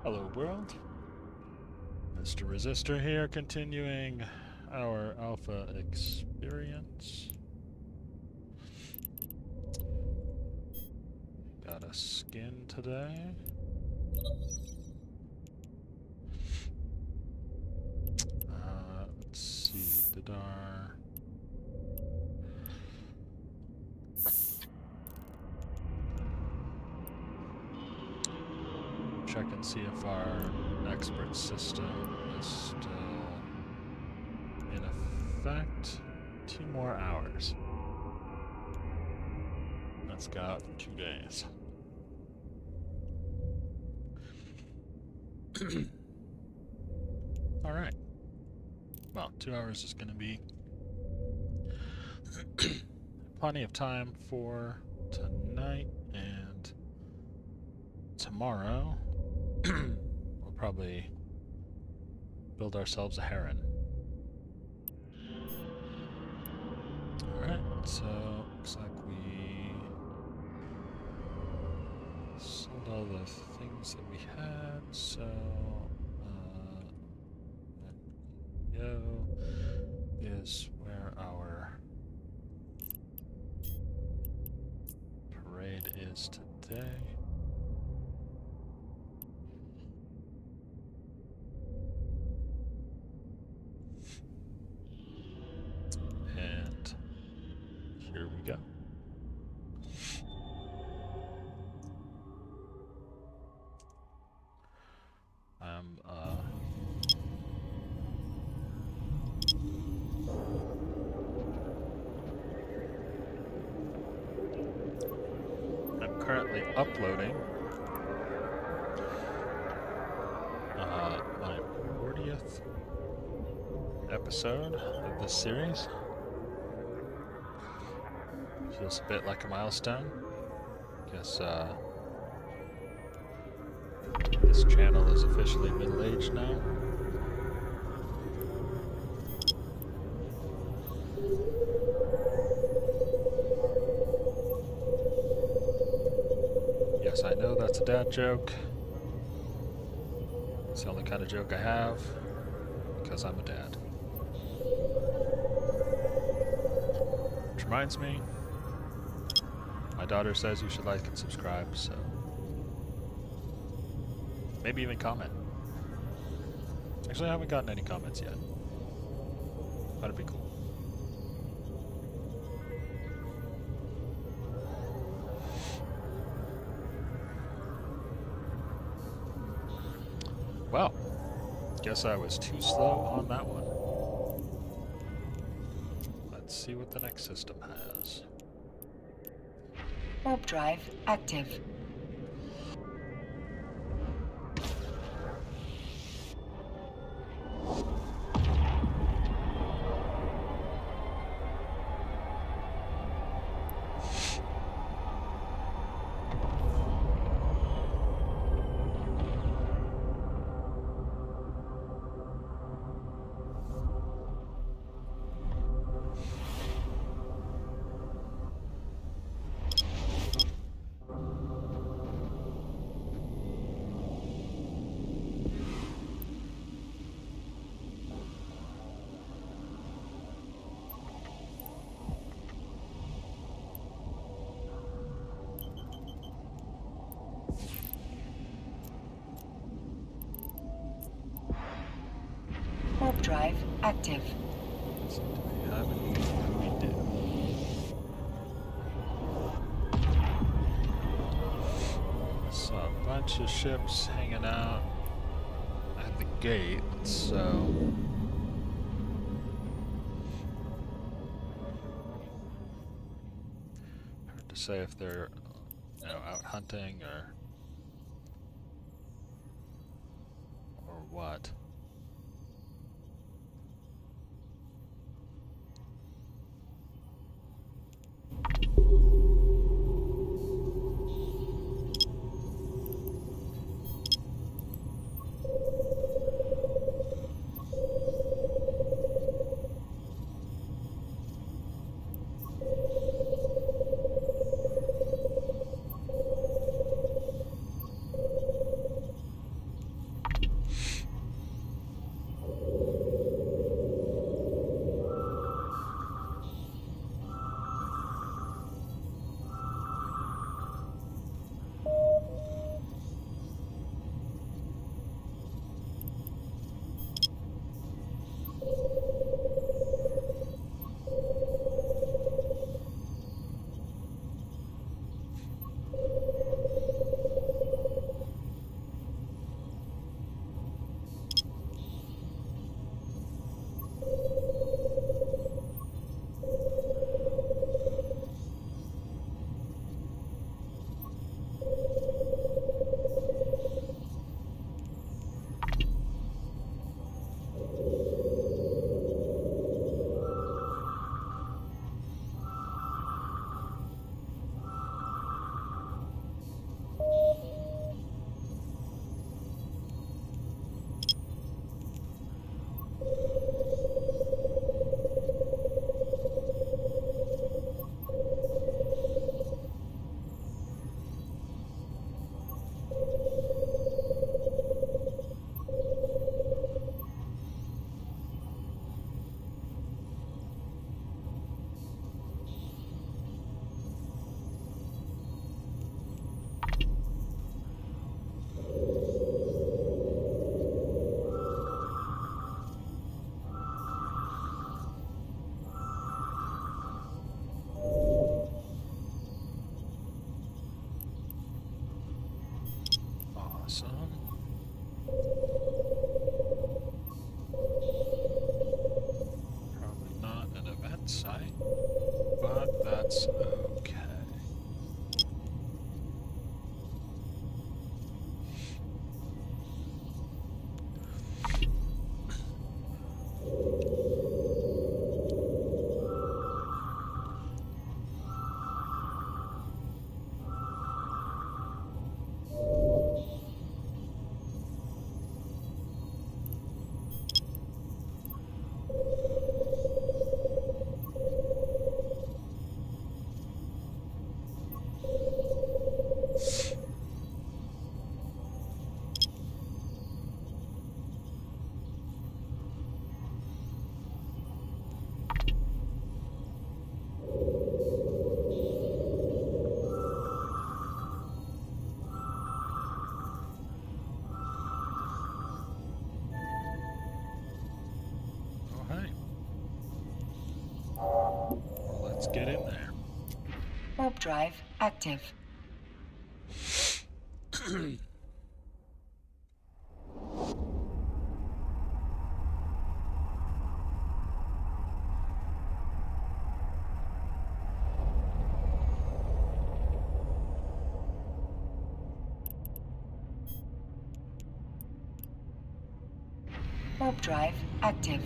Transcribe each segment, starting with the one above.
Hello world, Mr. Resistor here, continuing our alpha experience. Got a skin today. Let's see, did our... Check and see if our expert system is still in effect. 2 more hours. That's got 2 days. Alright. Well, 2 hours is going to be plenty of time for tonight, and tomorrow we'll probably build ourselves a heron. Alright, so looks like we sold all the things that we had, so Yo is where our parade is today. And here we go. I'm currently uploading my 40th episode of this series. Feels a bit like a milestone. Guess this channel is officially middle-aged now. Yes, I know that's a dad joke. It's the only kind of joke I have, because I'm a dad. Which reminds me, my daughter says you should like and subscribe, so maybe even comment. Actually, I haven't gotten any comments yet. That'd be cool. Well, guess I was too slow on that one. Let's see what the next system has. Warp drive active. Warp drive active. So do we have anything? We do. Saw a bunch of ships hanging out at the gate, so hard to say if they're, out hunting or what. Awesome. Probably not an event site, but that's okay. Get in there. Warp drive active. Warp drive active.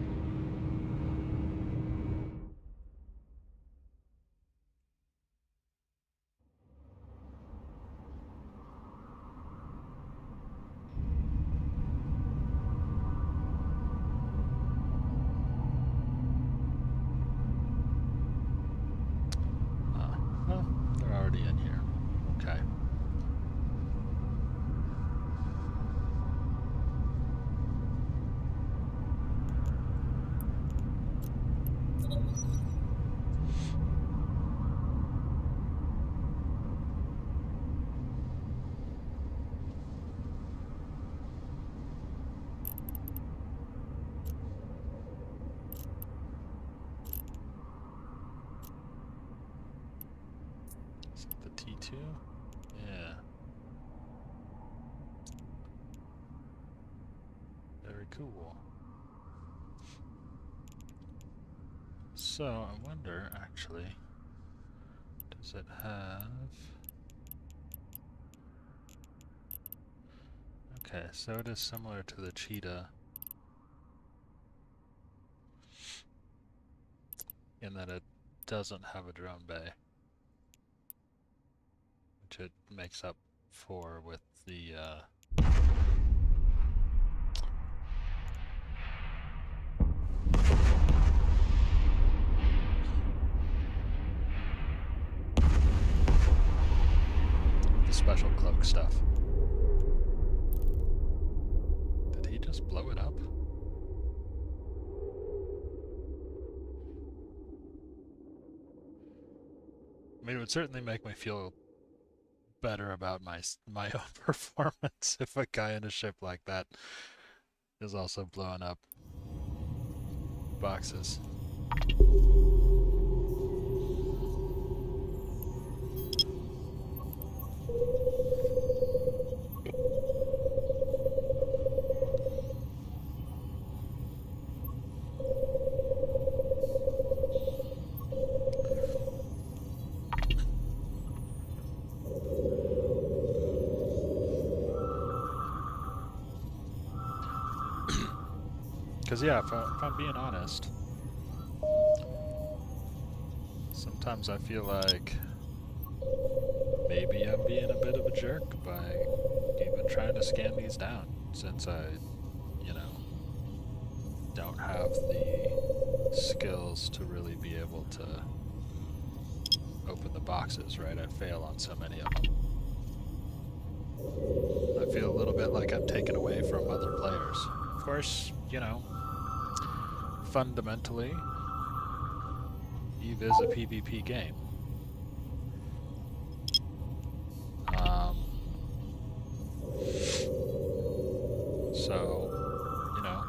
Well, they're already in here. Okay. Is it the T2? Yeah. Very cool. So, I wonder, actually, does it have... Okay, so it is similar to the Cheetah in that it doesn't have a drone bay, which it makes up for with the special cloak stuff. Did he just blow it up? I mean, it would certainly make me feel better about my own performance if a guy in a ship like that is also blowing up boxes. Because, yeah, if I'm being honest, sometimes I feel like maybe I'm being a bit of a jerk by even trying to scan these down, since I, you know, don't have the skills to really be able to open the boxes, right? I fail on so many of them. I feel a little bit like I'm taken away from other players. Of course, you know, fundamentally, EVE is a PvP game. So, you know,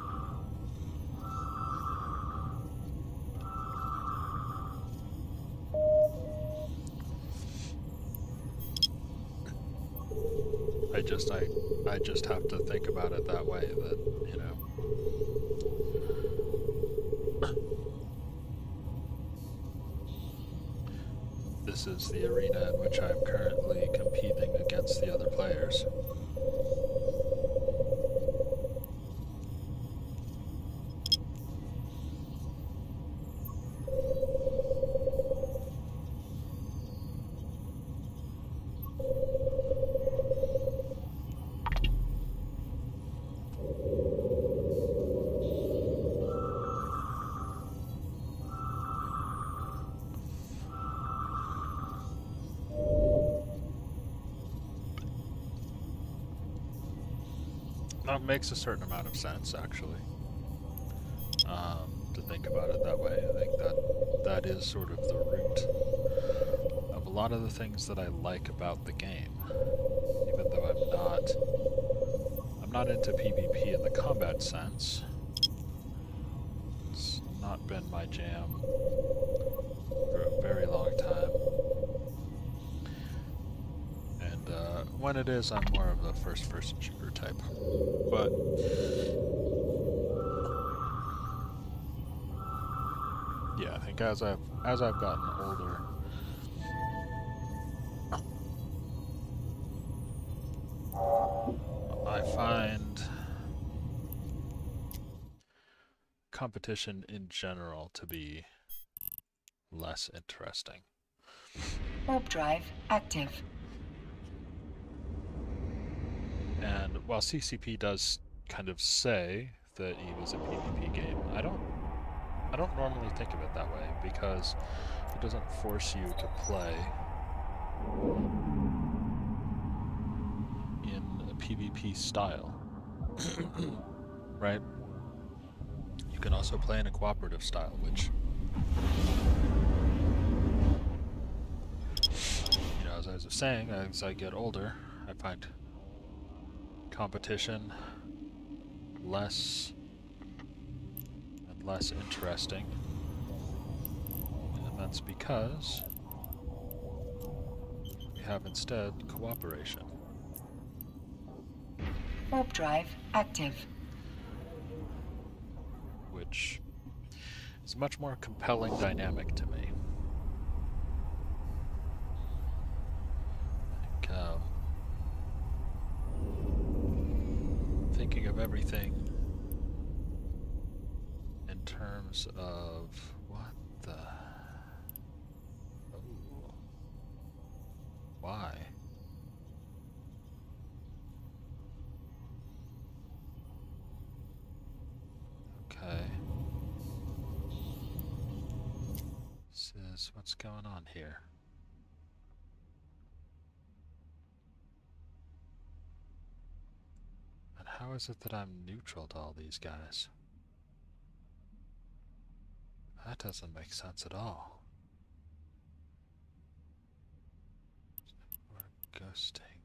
I I just have to think about it that way, that, you know, this is the arena in which I'm currently competing against the other players. That makes a certain amount of sense, actually, to think about it that way. I think that is sort of the root of a lot of the things that I like about the game, even though I'm not into PvP in the combat sense. It's not been my jam for a very long time. When it is, I'm more of a first-person shooter type. But yeah, I think as I've gotten older, I find competition in general to be less interesting. Warp drive active. And while CCP does kind of say that EVE is a PvP game, I don't normally think of it that way, because it doesn't force you to play in a PvP style. Right? You can also play in a cooperative style, which, you know, as I was saying, as I get older, I find competition less and less interesting, and that's because we have instead cooperation. Warp drive active. Which is a much more compelling dynamic to me. Thinking of everything in terms of what the... Oh. Why? Okay. This is what's going on here. How is it that I'm neutral to all these guys? That doesn't make sense at all. We're ghosting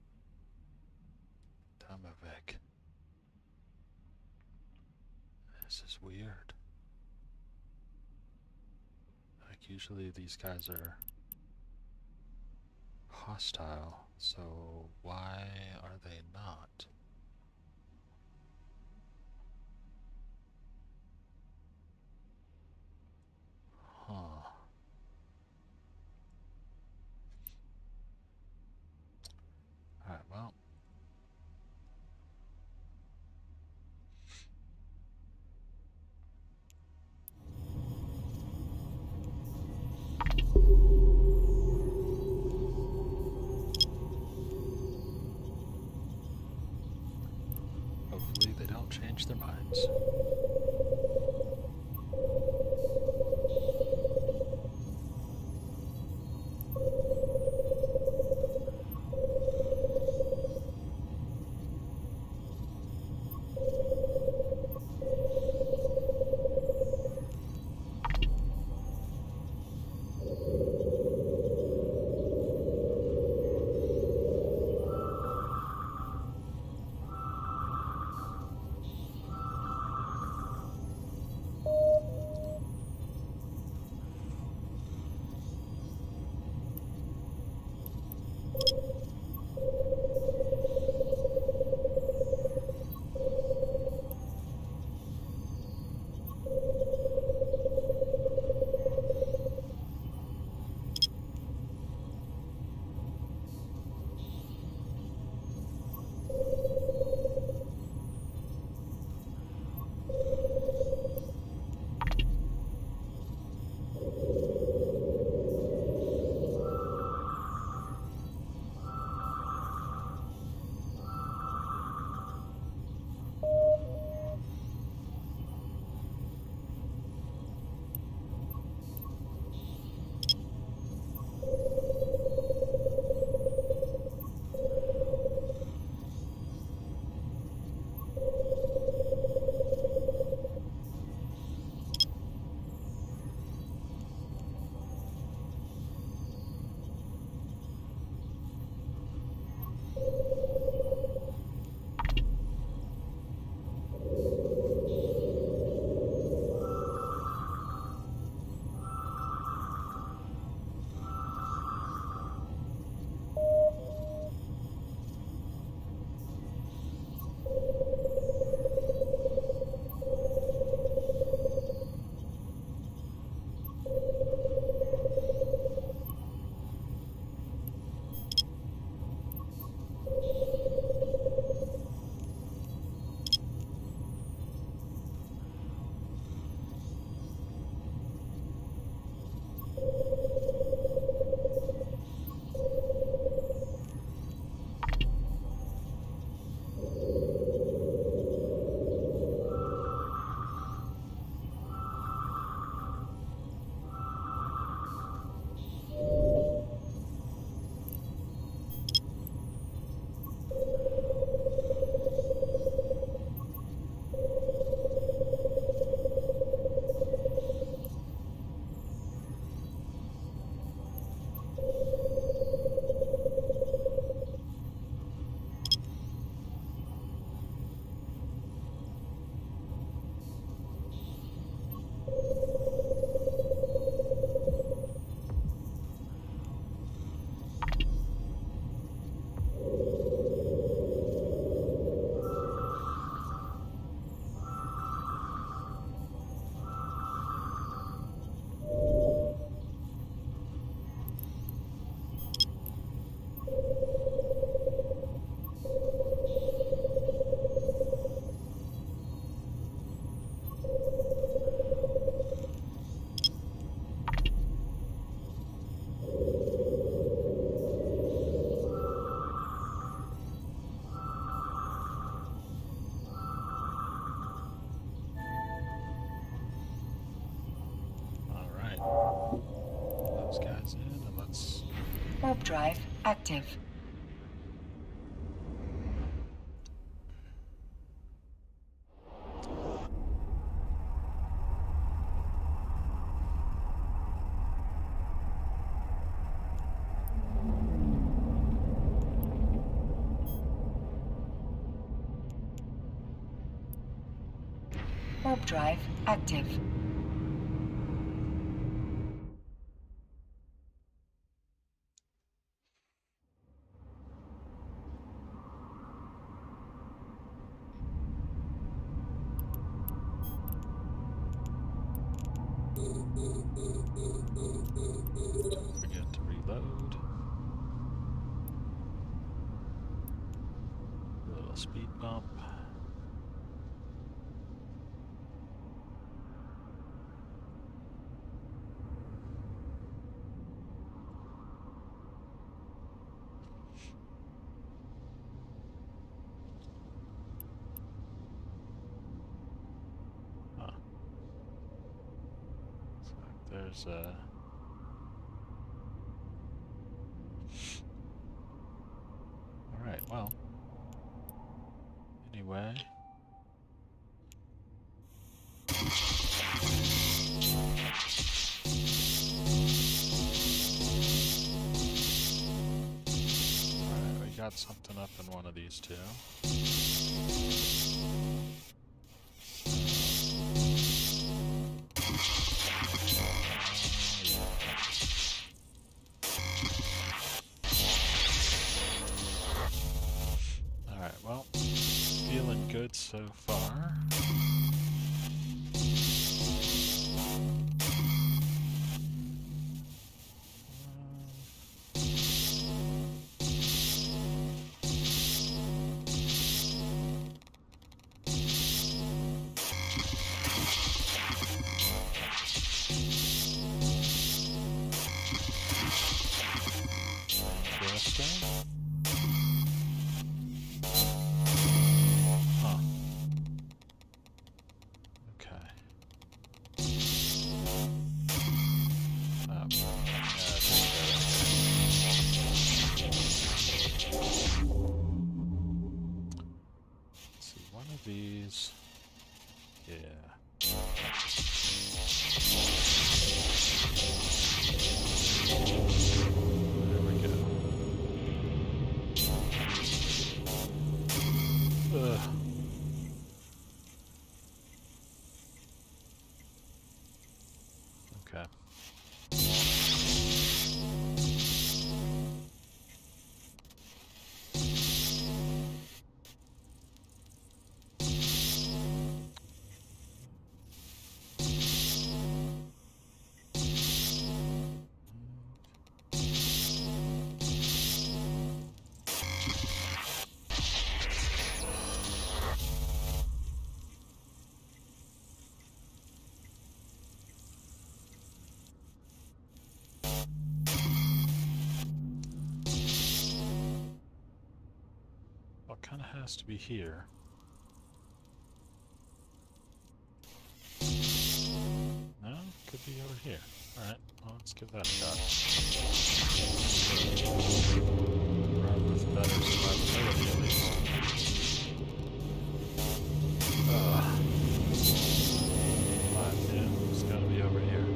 Tomovic. This is weird. Like, usually these guys are hostile, so why are they not? Huh. Alright, well. Hopefully they don't change their minds. Warp drive active. Warp drive active. Don't forget to reload. A little speed bump. There's Alright, well. Anyway. Alright, we got something up in one of these two. Good so far. Interesting. These, yeah. There we go. Ugh. Okay. Kind of has to be here. No, could be over here. Alright, well, let's give that a shot. Run with better survivability at least. Yeah, it's gotta be over here.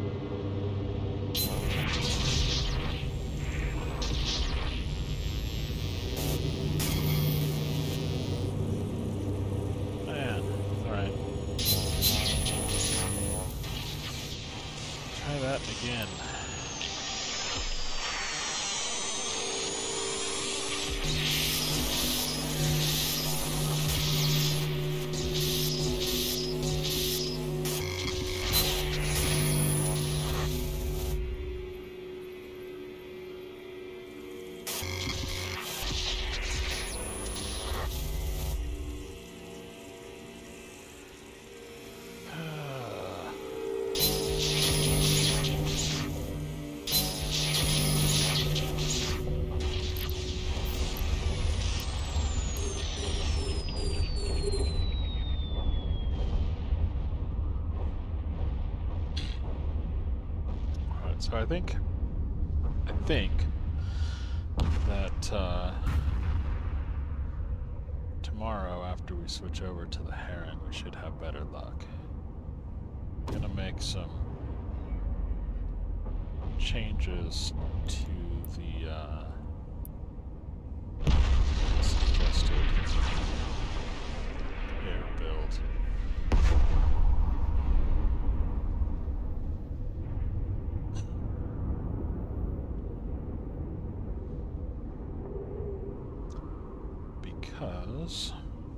Again. So I think tomorrow after we switch over to the Heron, we should have better luck. I'm gonna make some changes to the suggested air build. Because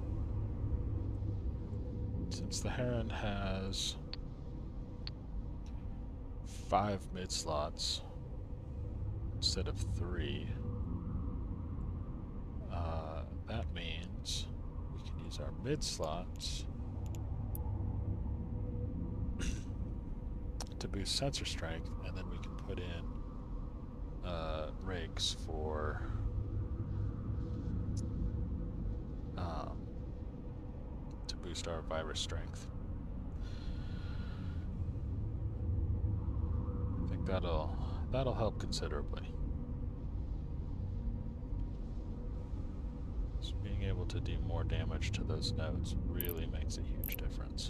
since the Heron has 5 mid slots instead of 3, that means we can use our mid slots to boost sensor strength, and then we can put in rigs for to boost our virus strength. I think that'll help considerably. So being able to do more damage to those nodes really makes a huge difference.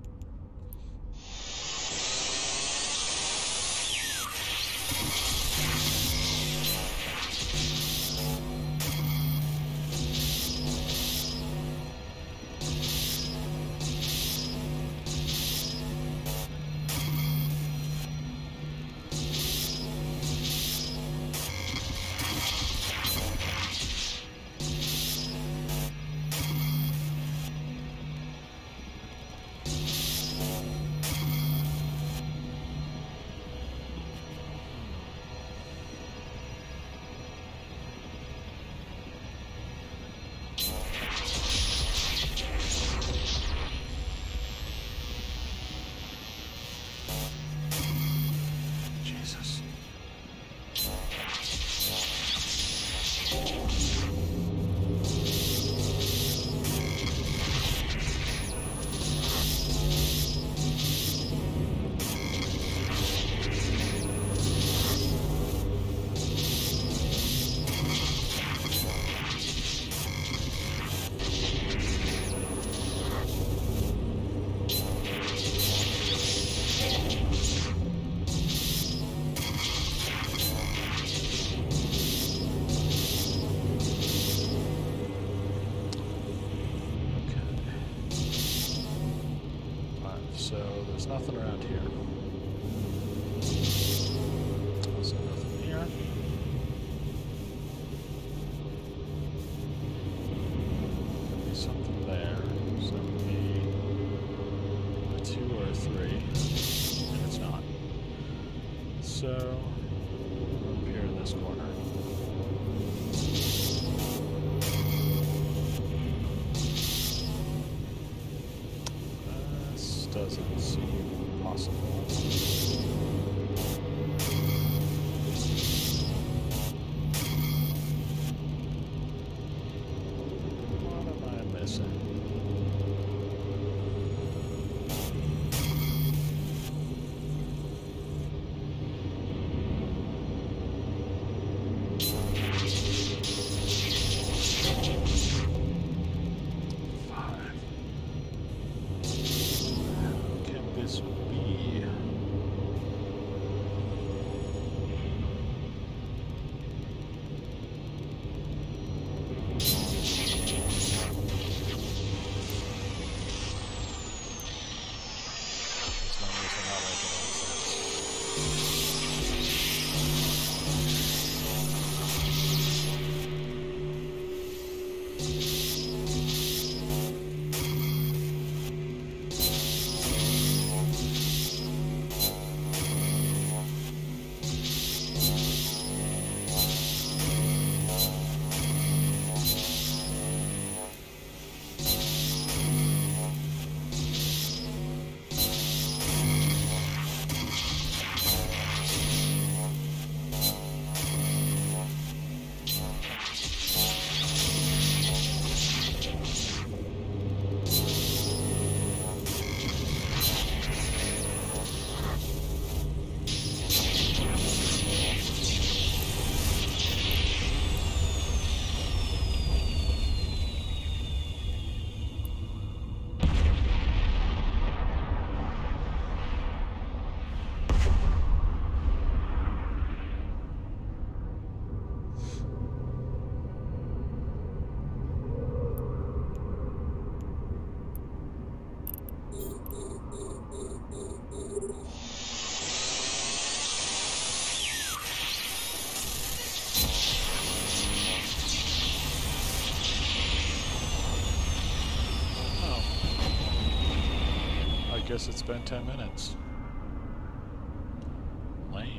There's nothing around here. Also nothing here. Could be something there. So it would be a 2 or a 3. And it's not. So up here in this corner. Doesn't seem possible. What am I missing? guess it's been 10 minutes. Lame.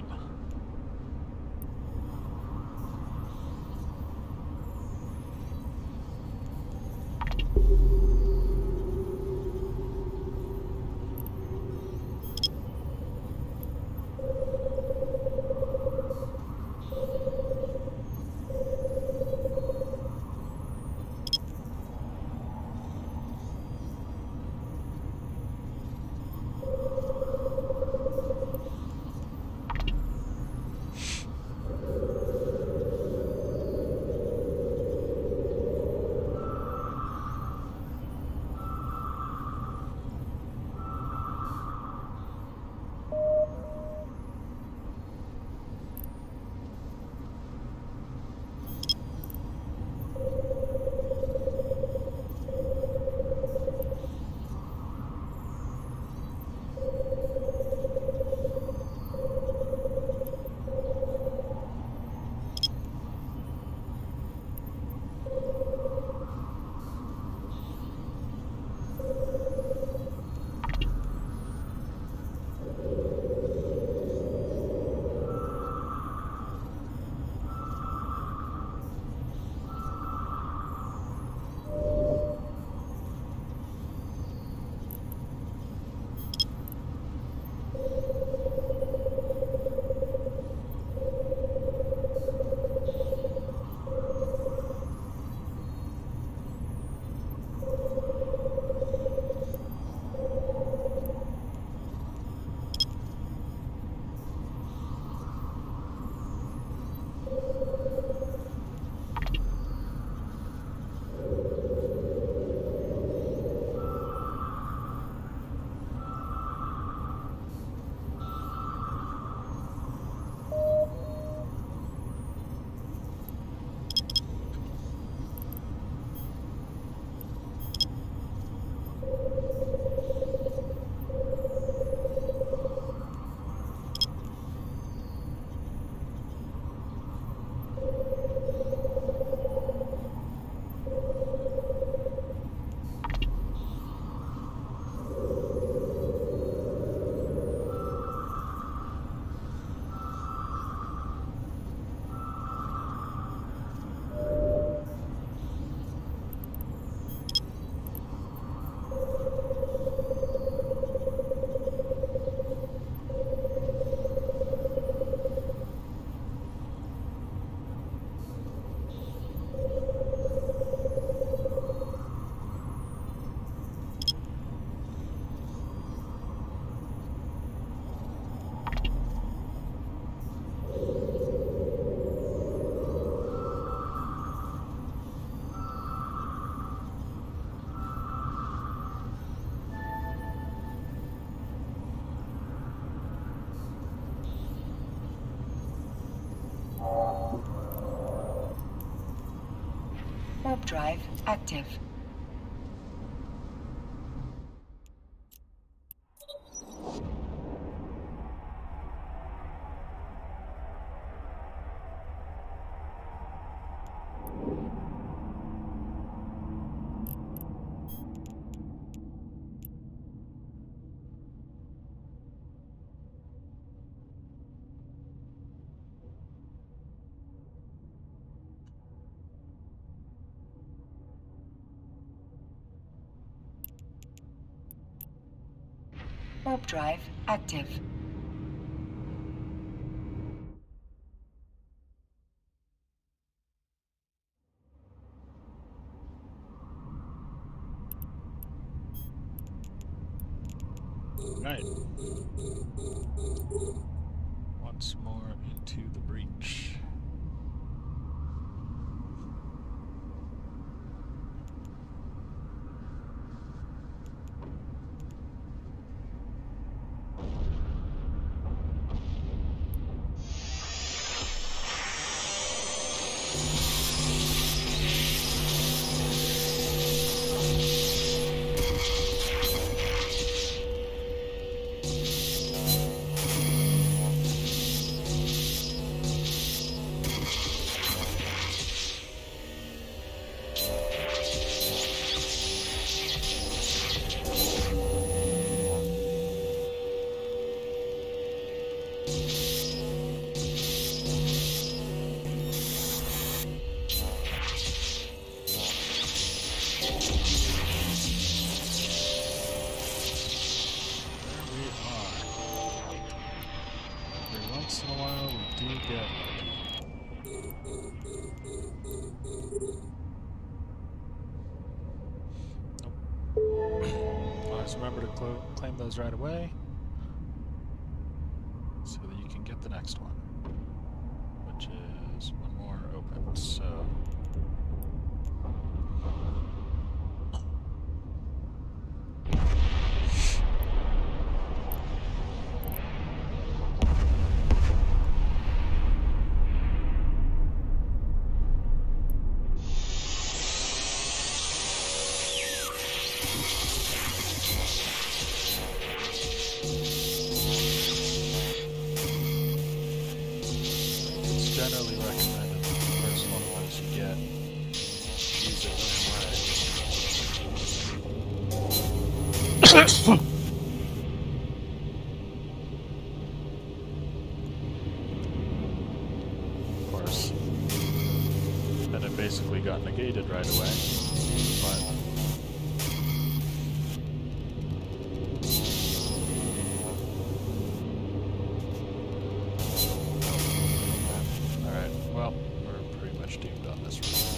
Warp drive active. Warp drive active. Right. Once more into the breach. Always remember to claim those right away so that you can get the next one, which is one more open. So generally recommended that the first one of those you get, use it right away. Of course, then it basically got negated right away, but alright, well, we're pretty much doomed on this one.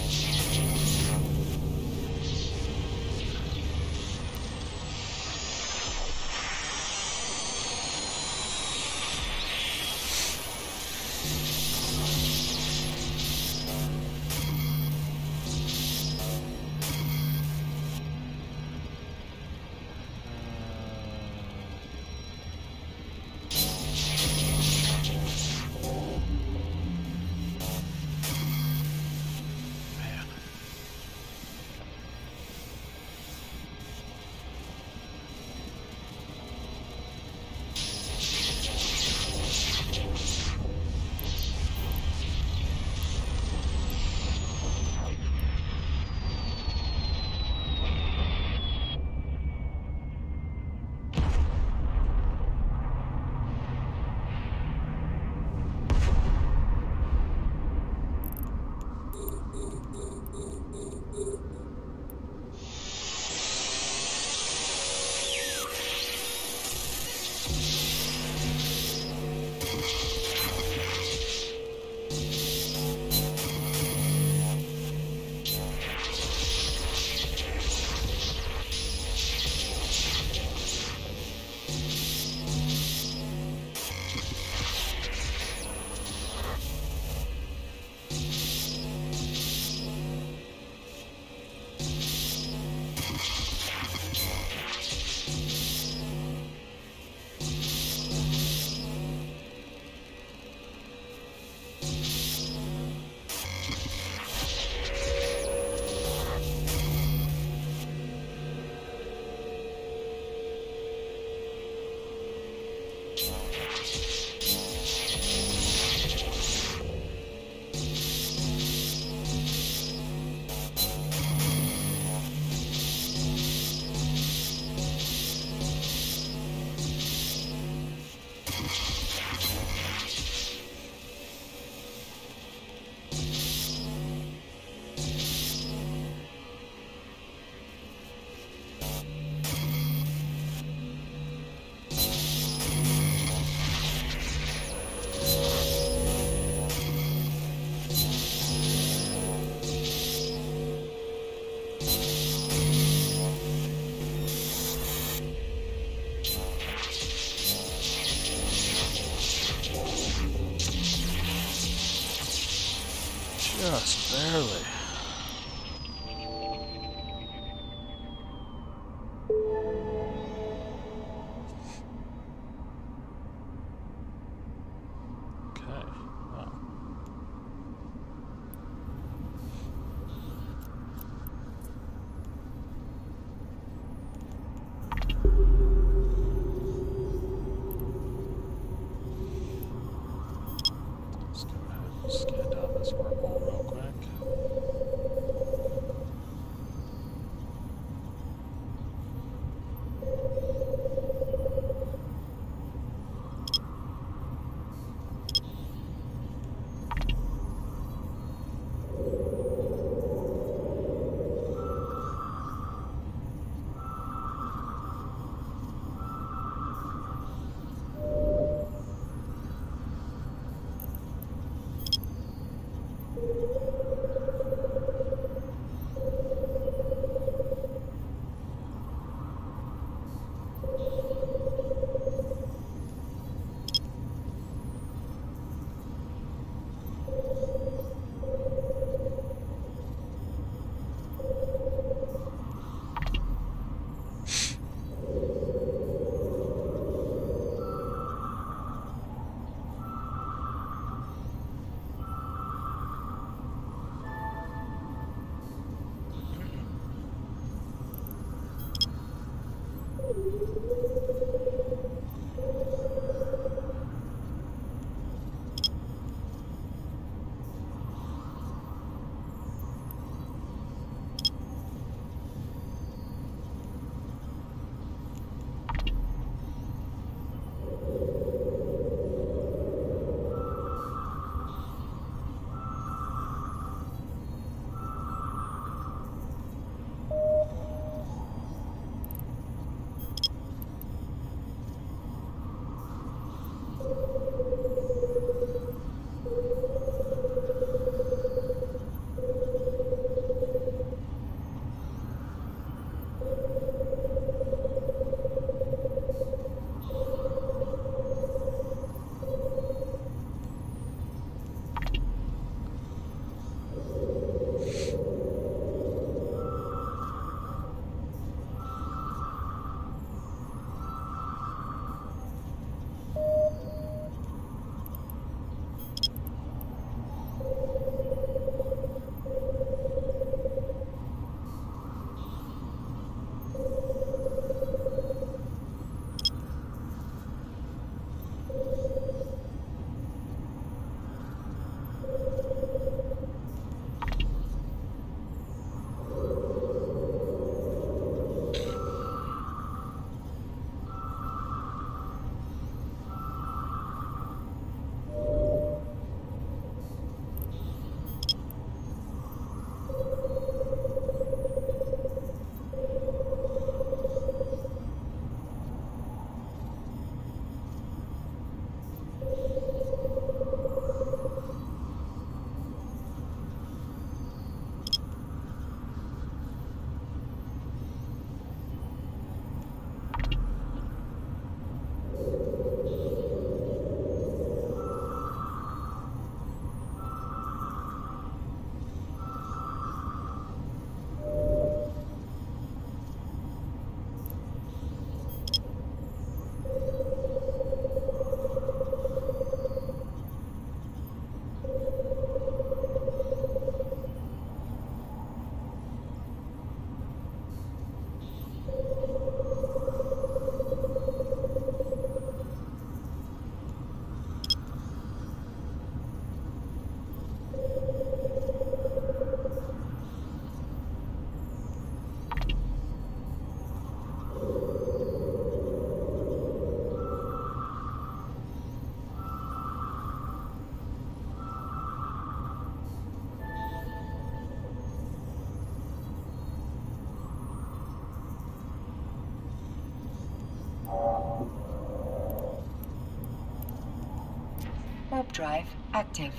drive active.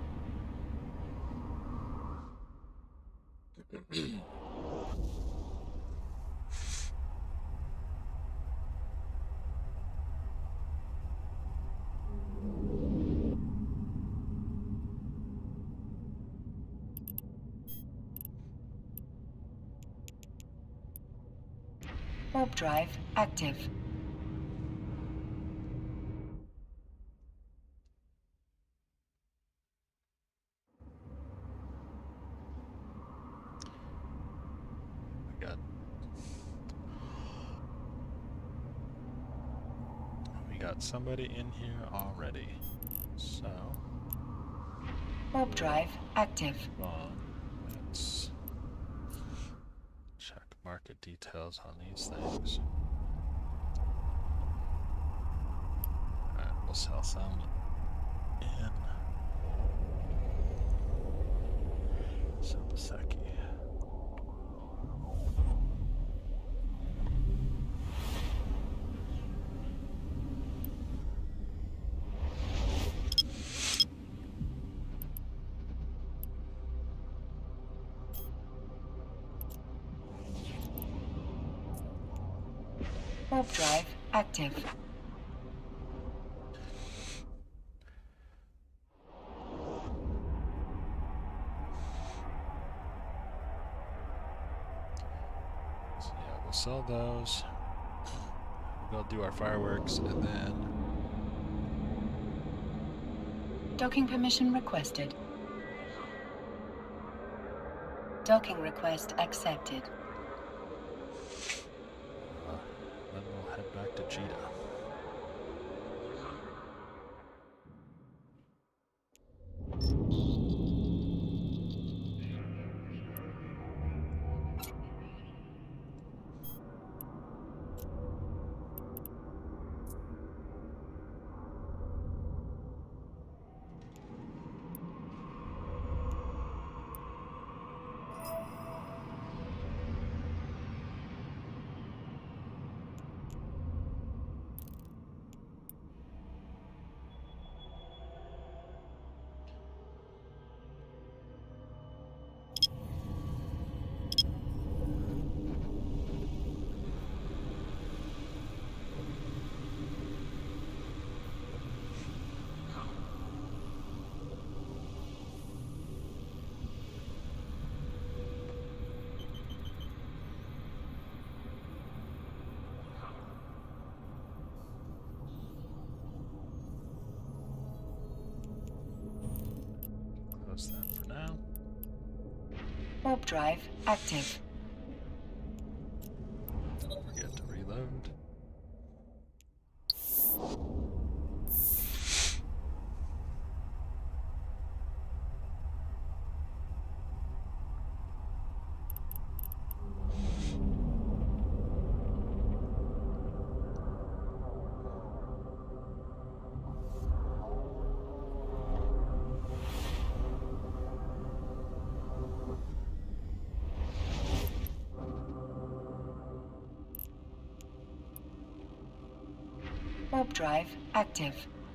Warp drive active. We got somebody in here already. So Warp drive active. let's check market details on these things. Alright, we'll sell some in Sobaseki. Warp drive active. So yeah, we'll sell those. We'll go do our fireworks and then Docking permission requested. Docking request accepted. then we'll head back to Jita. Close that for now. Warp drive active. Don't forget to reload. Warp drive active.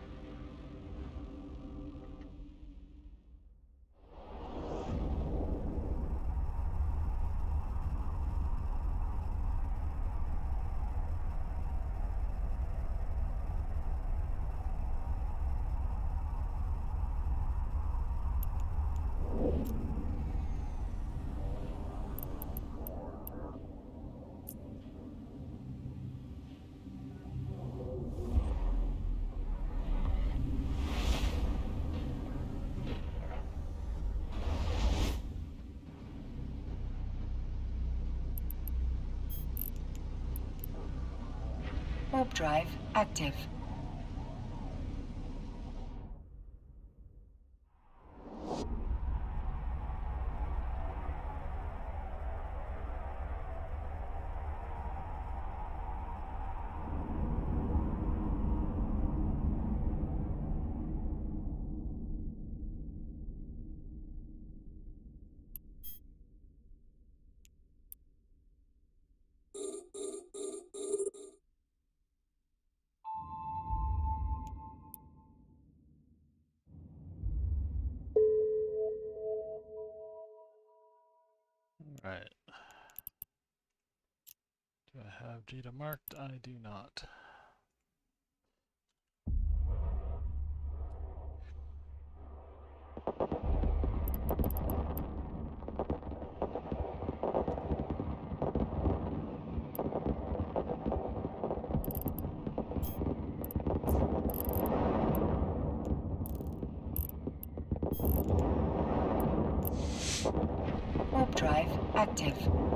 Warp drive active. I have Jita marked? I do not. Warp drive active.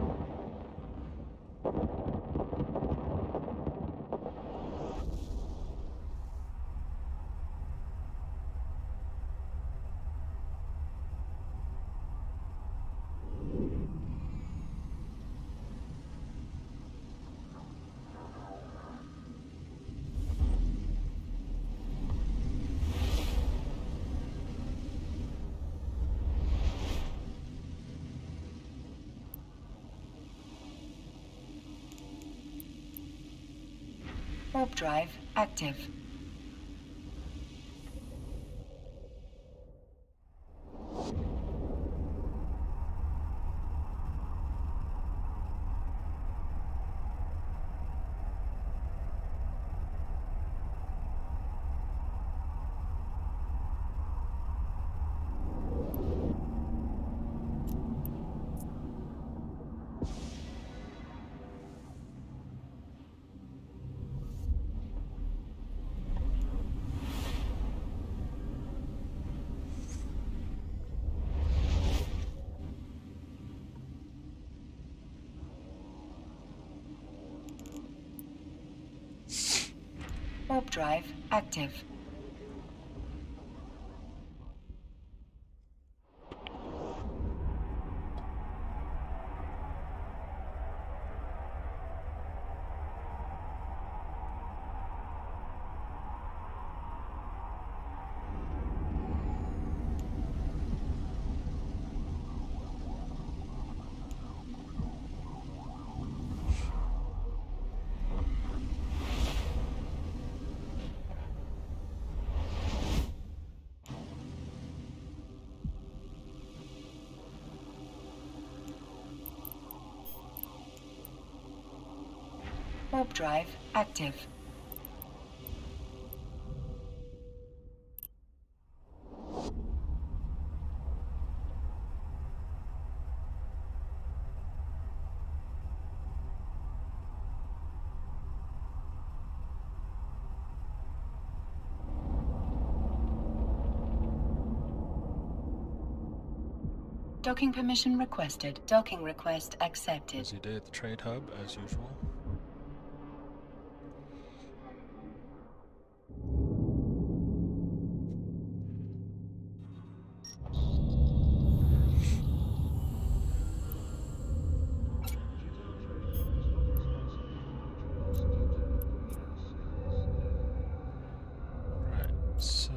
Warp drive active. Warp drive active. Warp drive active. Docking permission requested. Docking request accepted. Busy day at the trade hub, as usual. Right, so...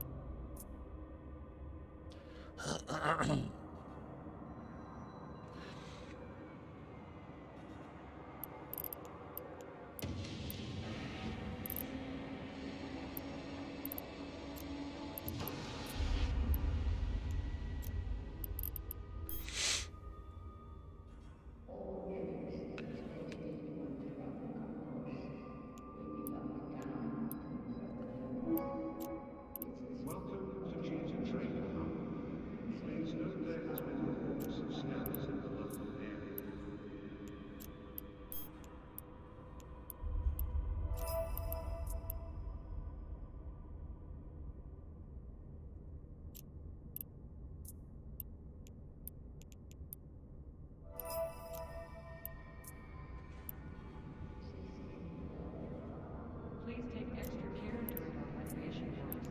Please take extra care during our renovation works.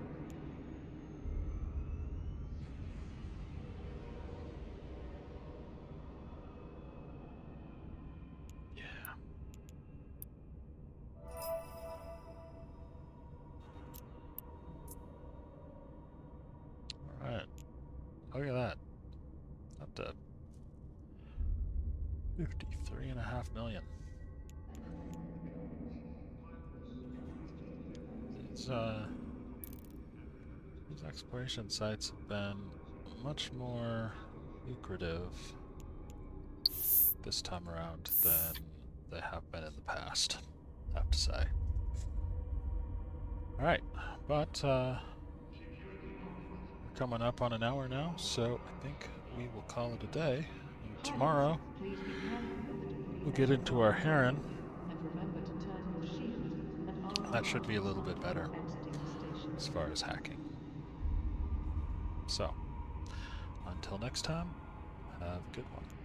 Yeah. Alright. Look at that. Up to 53.5 million. These exploration sites have been much more lucrative this time around than they have been in the past, I have to say. Alright, but we're coming up on an hour now, so I think we will call it a day. And tomorrow, Please be careful with the door. we'll get into our Heron. And remember to turn your shield and armor That should be a little on bit better before exiting the station. as far as hacking. So, until next time, have a good one.